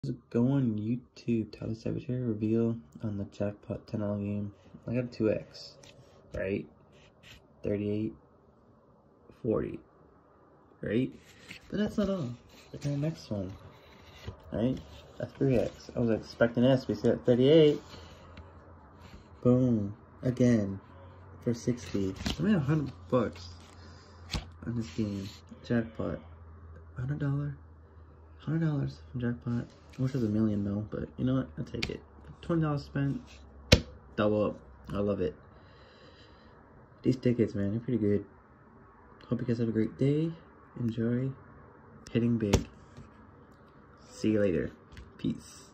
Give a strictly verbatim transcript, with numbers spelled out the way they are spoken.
Go on YouTube, Tyler Sabateri reveal on the jackpot ten dollar game. I got a two X, right? thirty-eight, forty, right? But that's not all. Look at the next one, right? A three X. I was expecting S, we see at thirty-eight. Boom. Again. For sixty. I made a hundred bucks on this game. Jackpot. Hundred dollar. Hundred dollars from jackpot. I wish it was a million though, but you know what? I'll take it. Twenty dollars spent. Double up. I love it. These tickets, man, they're pretty good. Hope you guys have a great day. Enjoy hitting big. See you later. Peace.